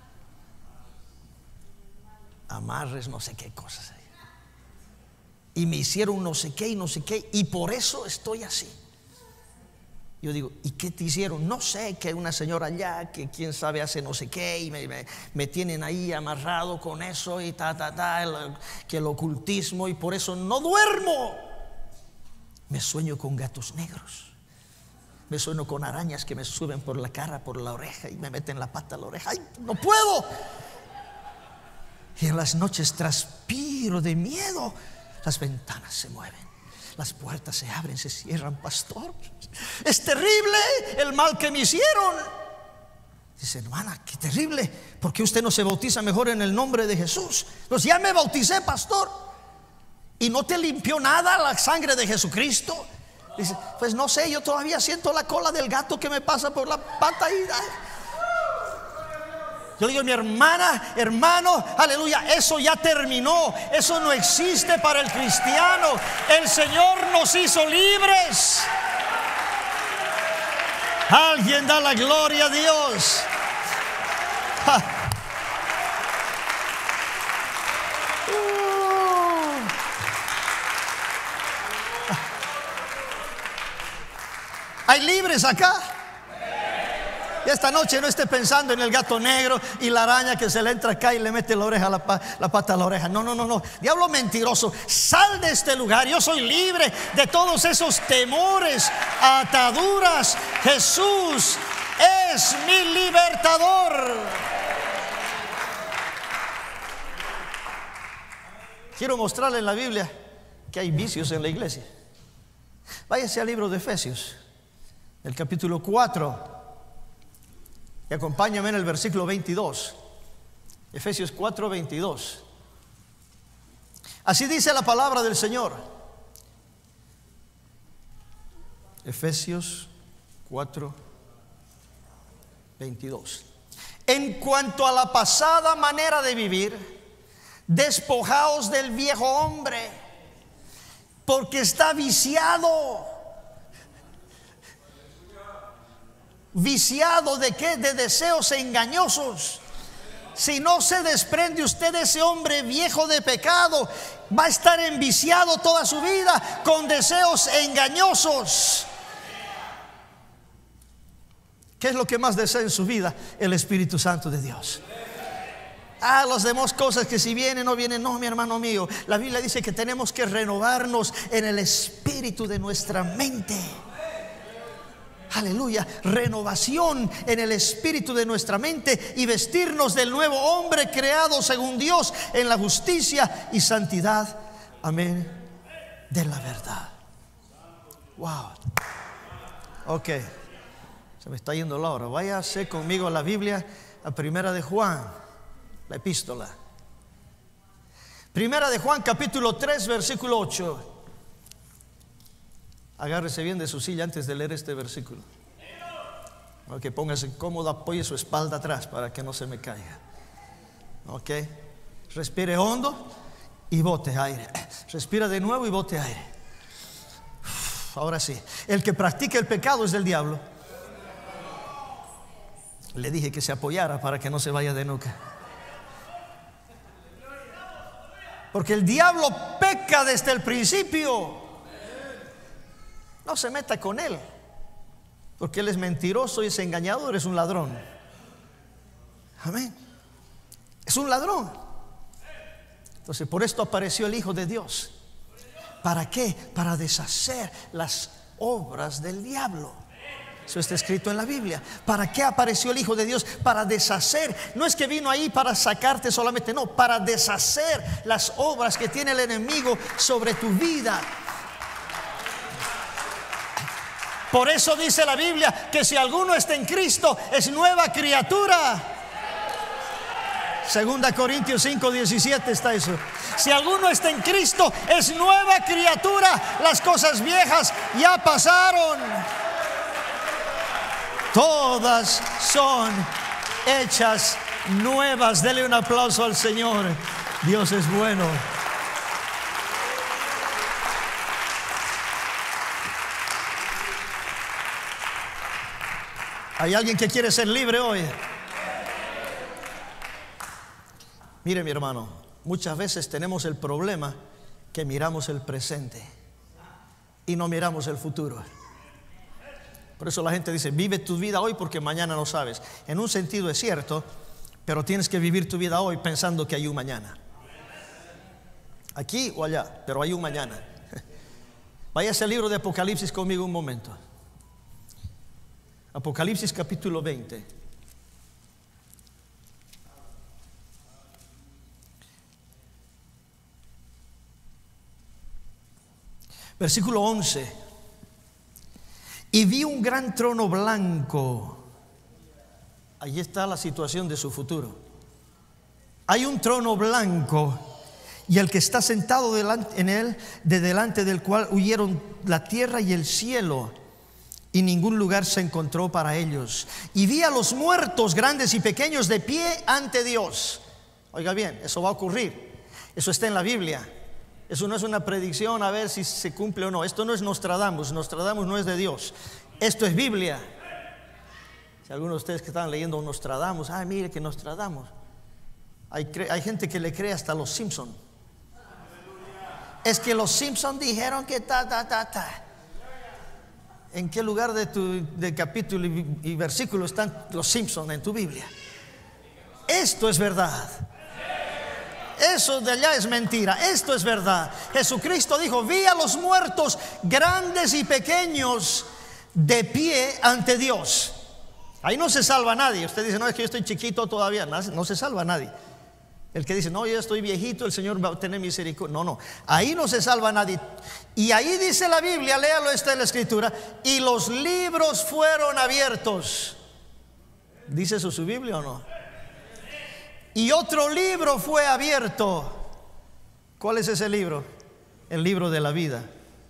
amarres, no sé qué cosas ahí. Y me hicieron no sé qué y no sé qué, y por eso estoy así. Yo digo, ¿y qué te hicieron? No sé, que una señora allá, que quién sabe hace no sé qué, y me tienen ahí amarrado con eso y que el ocultismo, y por eso no duermo. Me sueño con gatos negros, me sueño con arañas que me suben por la cara, por la oreja, y me meten la pata a la oreja. ¡Ay, no puedo! Y en las noches transpiro de miedo. Las ventanas se mueven, las puertas se abren, se cierran, pastor. Es terrible el mal que me hicieron. Dice, hermana, qué terrible. ¿Por qué usted no se bautiza mejor en el nombre de Jesús? Pues ya me bauticé, pastor. ¿Y no te limpió nada la sangre de Jesucristo? Dice, pues no sé, yo todavía siento la cola del gato que me pasa por la pata y... Yo le digo, mi hermana, hermano, aleluya, eso ya terminó. Eso no existe para el cristiano. El Señor nos hizo libres. Alguien da la gloria a Dios. ¿Hay libres acá? Y esta noche no esté pensando en el gato negro y la araña que se le entra acá y le mete la oreja, la pata a la oreja. No, no, no, no. Diablo mentiroso, sal de este lugar. Yo soy libre de todos esos temores, ataduras. Jesús es mi libertador. Quiero mostrarle en la Biblia que hay vicios en la iglesia. Váyase al libro de Efesios, el capítulo 4, y acompáñame en el versículo 22. Efesios 4, 22. Así dice la palabra del Señor. Efesios 4, 22. En cuanto a la pasada manera de vivir, despojaos del viejo hombre, porque está viciado. ¿Viciado de qué? De deseos engañosos. Si no se desprende usted de ese hombre viejo de pecado, va a estar enviciado toda su vida con deseos engañosos. ¿Qué es lo que más desea en su vida? El Espíritu Santo de Dios. Las demás cosas que si vienen o no vienen, no, mi hermano mío. La Biblia dice que tenemos que renovarnos en el espíritu de nuestra mente. Aleluya, renovación en el espíritu de nuestra mente y vestirnos del nuevo hombre creado según Dios en la justicia y santidad. Amén. De la verdad. Wow. Ok, se me está yendo la hora. Váyase conmigo a la Biblia, a Primera de Juan. La epístola. Primera de Juan, capítulo 3, versículo 8. Agárrese bien de su silla antes de leer este versículo. Ok, póngase cómodo, apoye su espalda atrás para que no se me caiga. Ok, respire hondo y bote aire. Respira de nuevo y bote aire. Ahora sí, el que practica el pecado es del diablo. Le dije que se apoyara para que no se vaya de nuca. Porque el diablo peca desde el principio. No se meta con él, porque él es mentiroso y es engañador, es un ladrón. Amén. Es un ladrón. Entonces por esto apareció el Hijo de Dios. ¿Para qué? Para deshacer las obras del diablo. Eso está escrito en la Biblia. ¿Para qué apareció el Hijo de Dios? Para deshacer. No es que vino ahí para sacarte solamente, no, para deshacer las obras que tiene el enemigo sobre tu vida. Por eso dice la Biblia que si alguno está en Cristo es nueva criatura. 2 Corintios 5, 17 está eso. Si alguno está en Cristo es nueva criatura. Las cosas viejas ya pasaron. Todas son hechas nuevas. Dele un aplauso al Señor. Dios es bueno. ¿Hay alguien que quiere ser libre hoy? Mire, mi hermano, muchas veces tenemos el problema que miramos el presente y no miramos el futuro. Por eso la gente dice, vive tu vida hoy porque mañana no sabes. En un sentido es cierto, pero tienes que vivir tu vida hoy pensando que hay un mañana. Aquí o allá, pero hay un mañana. Váyase al libro de Apocalipsis conmigo un momento. Apocalipsis capítulo 20. Versículo 11. Y vi un gran trono blanco. Allí está la situación de su futuro. Hay un trono blanco y el que está sentado en él, de delante del cual huyeron la tierra y el cielo, y ningún lugar se encontró para ellos. Y vi a los muertos, grandes y pequeños, de pie ante Dios. Oiga bien, eso va a ocurrir. Eso está en la Biblia. Eso no es una predicción a ver si se cumple o no. Esto no es Nostradamus. Nostradamus no es de Dios. Esto es Biblia. Si algunos de ustedes que están leyendo Nostradamus, mire que Nostradamus. Hay gente que le cree hasta los Simpson. Es que los Simpson dijeron que ta. ¿En qué lugar de capítulo y versículo están los Simpsons en tu Biblia? Esto es verdad. Eso de allá es mentira. Esto es verdad. Jesucristo dijo: vi a los muertos, grandes y pequeños, de pie ante Dios. Ahí no se salva nadie. Usted dice: no, es que yo estoy chiquito todavía. No se salva nadie. El que dice: no, yo estoy viejito, el Señor va a tener misericordia. No, no, ahí no se salva nadie. Y ahí dice la Biblia, léalo, está en la Escritura: y los libros fueron abiertos. ¿Dice eso su Biblia o no? Y otro libro fue abierto. ¿Cuál es ese libro? El libro de la vida.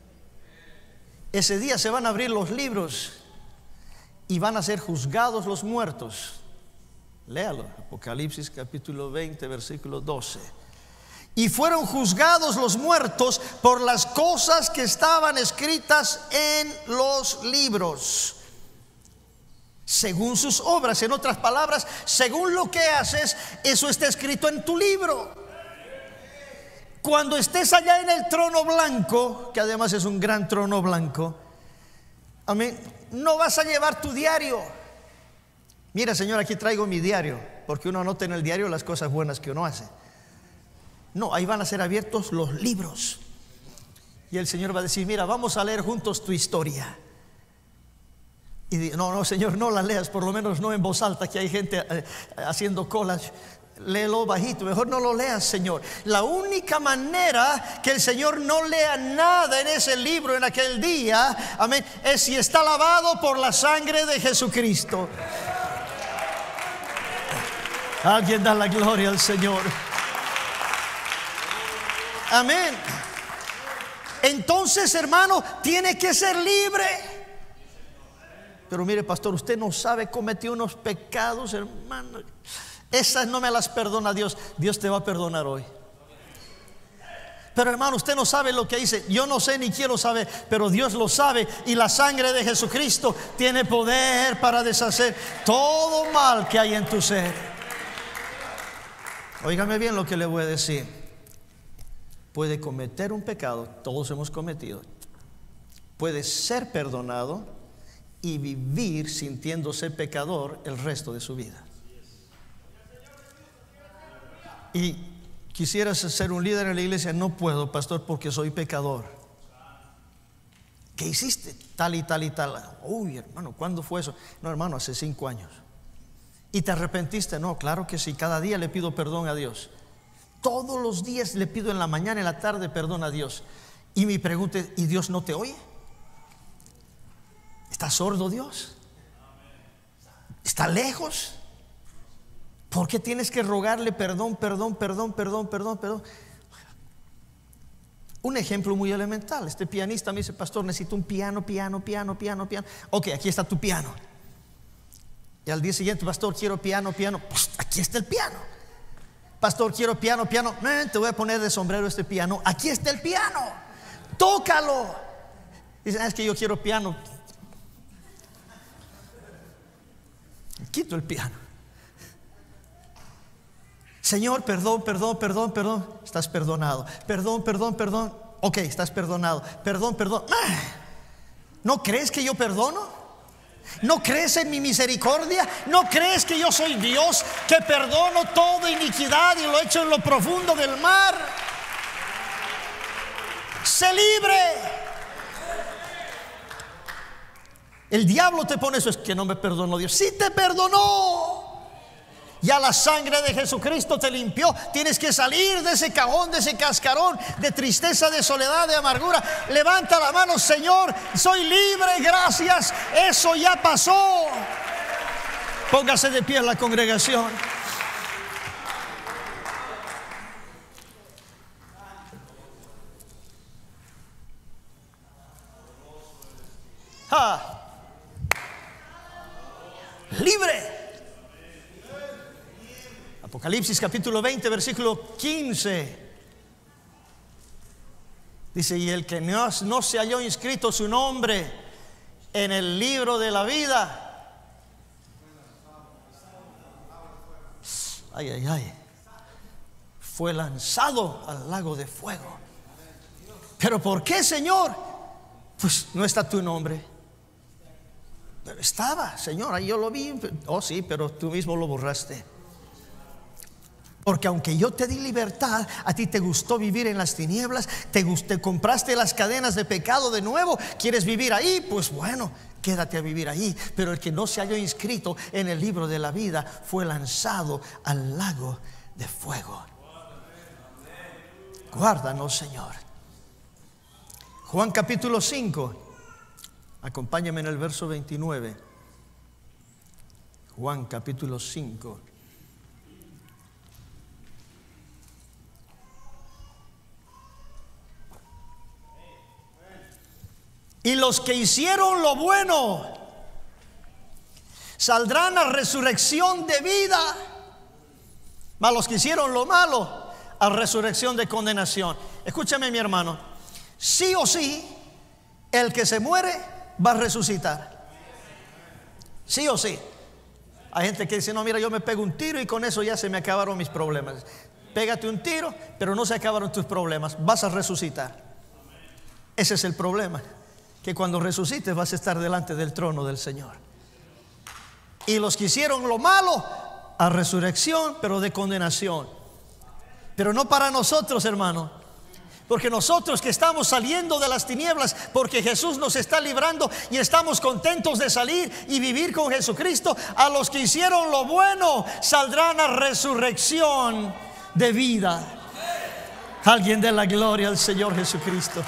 Ese día se van a abrir los libros y van a ser juzgados los muertos. Léalo, Apocalipsis capítulo 20, versículo 12. Y fueron juzgados los muertos por las cosas que estaban escritas en los libros, según sus obras. En otras palabras, según lo que haces, eso está escrito en tu libro. Cuando estés allá en el trono blanco, que además es un gran trono blanco, amén, no vas a llevar tu diario. Mira, Señor, aquí traigo mi diario, porque uno anota en el diario las cosas buenas que uno hace. No, ahí van a ser abiertos los libros. Y el Señor va a decir: mira, vamos a leer juntos tu historia. Y no, no, Señor, no la leas, por lo menos no en voz alta, que hay gente haciendo colas. Léelo bajito, mejor no lo leas, Señor. La única manera que el Señor no lea nada en ese libro en aquel día, amén, es si está lavado por la sangre de Jesucristo. Alguien da la gloria al Señor. Amén. Entonces, hermano, tiene que ser libre. Pero mire, pastor, usted no sabe, cometió unos pecados, hermano. Esas no me las perdona Dios. Dios te va a perdonar hoy. Pero hermano, usted no sabe lo que dice. Yo no sé ni quiero saber, pero Dios lo sabe. Y la sangre de Jesucristo tiene poder para deshacer todo mal que hay en tu ser. Óigame bien lo que le voy a decir. Puede cometer un pecado, todos hemos cometido. Puede ser perdonado y vivir sintiéndose pecador el resto de su vida. Y quisieras ser un líder en la iglesia: no puedo, pastor, porque soy pecador. ¿Qué hiciste? Tal y tal y tal. Uy, hermano, ¿cuándo fue eso? No, hermano, hace 5 años. ¿Y te arrepentiste? No, claro que sí. Cada día le pido perdón a Dios. Todos los días le pido, en la mañana y en la tarde, perdón a Dios. Y mi pregunta es: ¿y Dios no te oye? ¿Está sordo Dios? ¿Está lejos? ¿Por qué tienes que rogarle perdón, perdón, perdón, perdón, perdón, perdón? Un ejemplo muy elemental. Este pianista me dice: pastor, necesito un piano, piano, piano, piano, piano. Ok, aquí está tu piano. Y al día siguiente: pastor, quiero piano, piano. Pues aquí está el piano. Pastor, quiero piano, piano. Te voy a poner de sombrero este piano. Aquí está el piano. Tócalo. Dicen: es que yo quiero piano. Quito el piano. Señor, perdón, perdón, perdón, perdón. Estás perdonado. Perdón, perdón, perdón. Ok, estás perdonado. Perdón, perdón. ¿No crees que yo perdono? ¿No crees en mi misericordia? ¿No crees que yo soy Dios, que perdono toda iniquidad y lo echo en lo profundo del mar? Sé libre. El diablo te pone eso: es que no me perdonó Dios. Sí te perdonó. Ya la sangre de Jesucristo te limpió. Tienes que salir de ese cajón, de ese cascarón de tristeza, de soledad, de amargura. Levanta la mano: Señor, soy libre, gracias. Eso ya pasó. Póngase de pie en la congregación. Libre. Apocalipsis capítulo 20, versículo 15. Dice: y el que no se halló inscrito su nombre en el libro de la vida, ay, ay, ay, fue lanzado al lago de fuego. ¿Pero por qué, Señor? Pues no está tu nombre. Pero estaba, Señor, yo lo vi. Oh sí, pero tú mismo lo borraste. Porque aunque yo te di libertad, a ti te gustó vivir en las tinieblas, te compraste las cadenas de pecado de nuevo, quieres vivir ahí, pues bueno, quédate a vivir ahí. Pero el que no se halló inscrito en el libro de la vida fue lanzado al lago de fuego. Guárdanos, Señor. Juan capítulo 5, acompáñame en el verso 29. Juan capítulo 5. Y los que hicieron lo bueno saldrán a resurrección de vida, mas los que hicieron lo malo a resurrección de condenación. Escúchame, mi hermano, sí o sí, el que se muere va a resucitar. Sí o sí. Hay gente que dice, no, mira, yo me pego un tiro y con eso ya se me acabaron mis problemas. Pégate un tiro, pero no se acabaron tus problemas, vas a resucitar. Ese es el problema, que cuando resucites vas a estar delante del trono del Señor. Y los que hicieron lo malo a resurrección, pero de condenación. Pero no para nosotros, hermano, porque nosotros que estamos saliendo de las tinieblas, porque Jesús nos está librando y estamos contentos de salir y vivir con Jesucristo, a los que hicieron lo bueno saldrán a resurrección de vida. Alguien dé la gloria al Señor Jesucristo.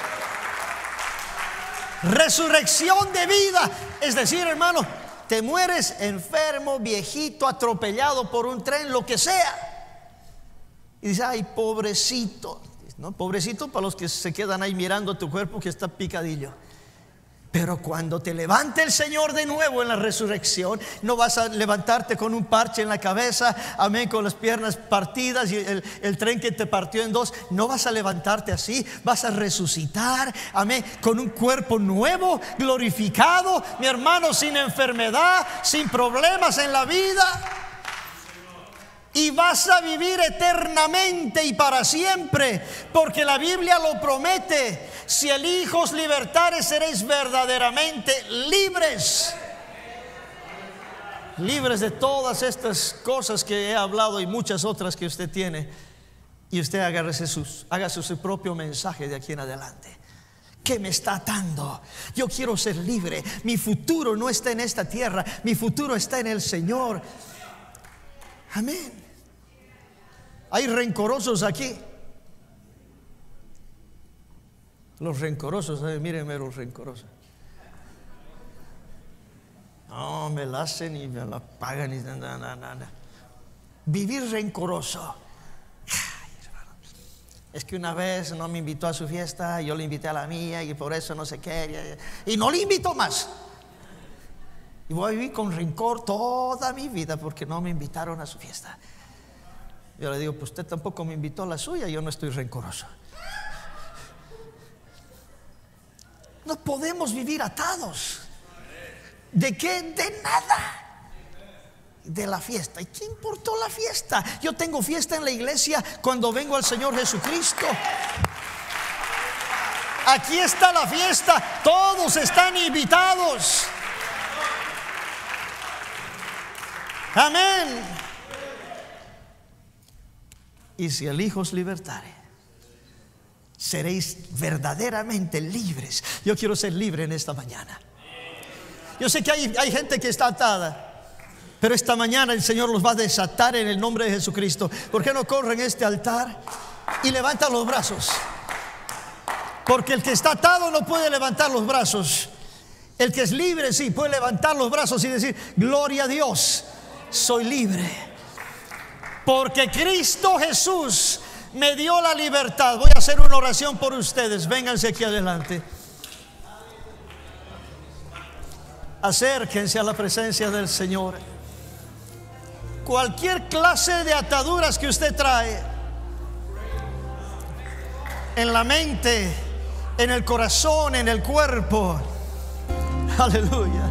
Resurrección de vida, es decir, hermano, te mueres enfermo, viejito, atropellado por un tren, lo que sea, y dices, ay, pobrecito, ¿no? Pobrecito para los que se quedan ahí mirando tu cuerpo que está picadillo. Pero cuando te levante el Señor de nuevo en la resurrección, no vas a levantarte con un parche en la cabeza, amén, con las piernas partidas y el tren que te partió en dos. No vas a levantarte así, vas a resucitar, amén, con un cuerpo nuevo, glorificado, mi hermano, sin enfermedad, sin problemas en la vida. Y vas a vivir eternamente y para siempre, porque la Biblia lo promete. Si el Hijo os libertare, seréis verdaderamente libres. Libres de todas estas cosas que he hablado y muchas otras que usted tiene. Y usted haga su propio mensaje de aquí en adelante. ¿Qué me está atando? Yo quiero ser libre. Mi futuro no está en esta tierra, mi futuro está en el Señor. Amén. Hay rencorosos aquí. Los rencorosos, mírenme los rencorosos. No, me la hacen y me la pagan y nada. Vivir rencoroso. Ay, hermano, es que una vez no me invitó a su fiesta, yo le invité a la mía y por eso no sé qué, y no le invito más. Y voy a vivir con rencor toda mi vida porque no me invitaron a su fiesta. Yo le digo, pues usted tampoco me invitó a la suya, yo no estoy rencoroso. No podemos vivir atados. ¿De qué? De nada. De la fiesta. ¿Y qué importó la fiesta? Yo tengo fiesta en la iglesia cuando vengo al Señor Jesucristo. Aquí está la fiesta, todos están invitados. Amén. Y si el Hijo os libertare, seréis verdaderamente libres. Yo quiero ser libre en esta mañana. Yo sé que hay gente que está atada, pero esta mañana el Señor los va a desatar en el nombre de Jesucristo. ¿Por qué no corren este altar y levantan los brazos? Porque el que está atado no puede levantar los brazos. El que es libre sí puede levantar los brazos y decir, gloria a Dios, soy libre. Porque Cristo Jesús me dio la libertad. Voy a hacer una oración por ustedes. Vénganse aquí adelante. Acérquense a la presencia del Señor. Cualquier clase de ataduras que usted trae en la mente, en el corazón, en el cuerpo. Aleluya.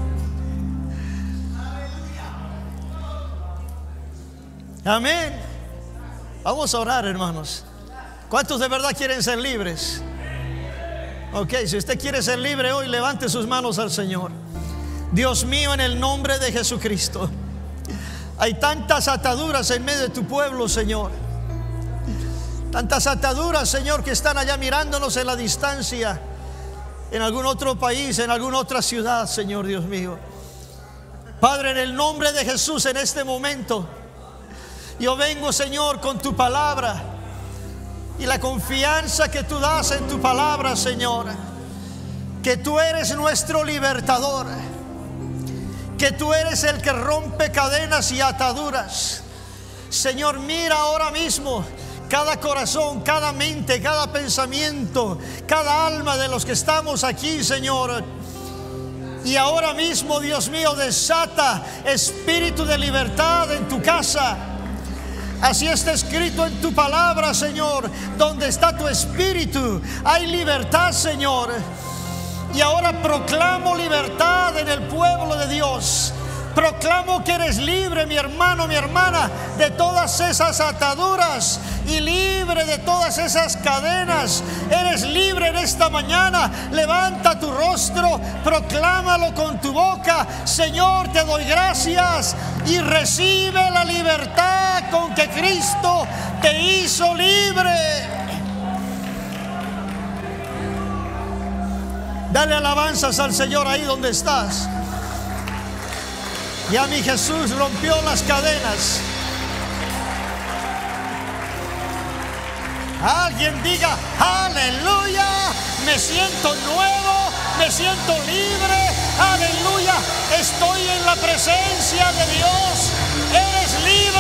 Amén. Vamos a orar, hermanos. ¿Cuántos de verdad quieren ser libres? Ok, si usted quiere ser libre hoy, levante sus manos al Señor. Dios mío, en el nombre de Jesucristo. Hay tantas ataduras en medio de tu pueblo, Señor. Tantas ataduras, Señor, que están allá mirándonos en la distancia, en algún otro país, en alguna otra ciudad, Señor Dios mío. Padre, en el nombre de Jesús, en este momento, yo vengo, Señor, con tu palabra y la confianza que tú das en tu palabra, Señor, que tú eres nuestro libertador, que tú eres el que rompe cadenas y ataduras. Señor, mira ahora mismo cada corazón, cada mente, cada pensamiento, cada alma de los que estamos aquí, Señor. Y ahora mismo, Dios mío, desata espíritu de libertad en tu casa. Así está escrito en tu palabra, Señor. Donde está tu espíritu, hay libertad, Señor. Y ahora proclamo libertad en el pueblo de Dios. Proclamo que eres libre, mi hermano, mi hermana, de todas esas ataduras y libre de todas esas cadenas. Eres libre en esta mañana. Levanta tu rostro, proclámalo con tu boca. Señor, te doy gracias, y recibe la libertad con que Cristo te hizo libre. Dale alabanzas al Señor ahí donde estás. Ya mi Jesús rompió las cadenas. Alguien diga aleluya. Me siento nuevo, me siento libre. Aleluya. Estoy en la presencia de Dios. Eres libre.